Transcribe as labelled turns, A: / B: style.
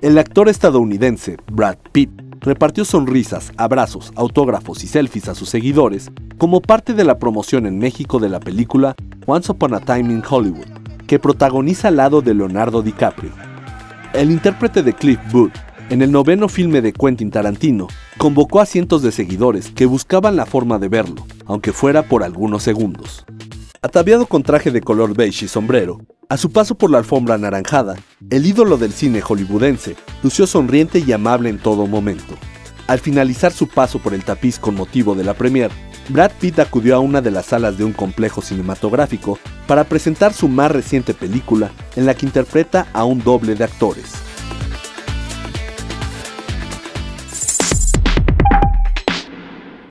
A: El actor estadounidense Brad Pitt repartió sonrisas, abrazos, autógrafos y selfies a sus seguidores como parte de la promoción en México de la película Once Upon a Time in Hollywood, que protagoniza al lado de Leonardo DiCaprio. El intérprete de Cliff Booth, en el noveno filme de Quentin Tarantino, convocó a cientos de seguidores que buscaban la forma de verlo, aunque fuera por algunos segundos. Ataviado con traje de color beige y sombrero, a su paso por la alfombra anaranjada, el ídolo del cine hollywoodense lució sonriente y amable en todo momento. Al finalizar su paso por el tapiz con motivo de la premiere, Brad Pitt acudió a una de las salas de un complejo cinematográfico para presentar su más reciente película, en la que interpreta a un doble de actores.